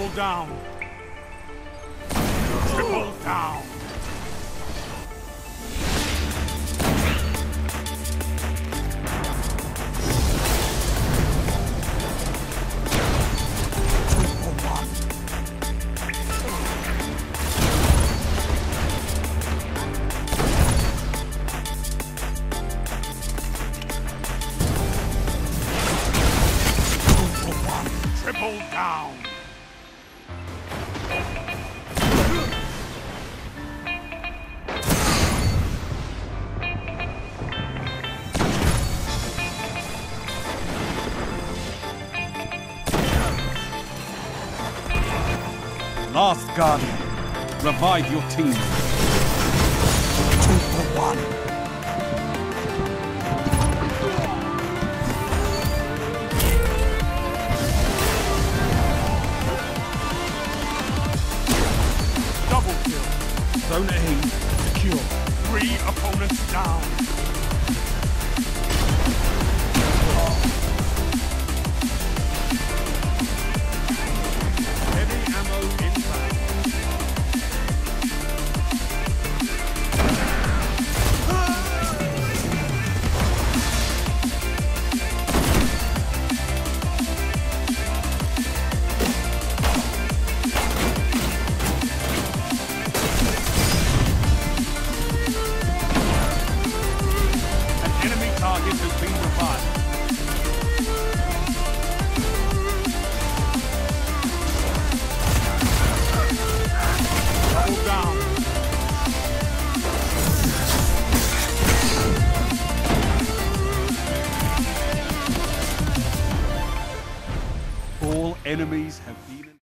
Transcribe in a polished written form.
Double down. Triple down. Triple down. Last Guardian, revive your team. 2 for 1. Double kill. Zone A secure. 3 opponents down. Heavy ammo inbound. An enemy target has been revived. Double down. All enemies have been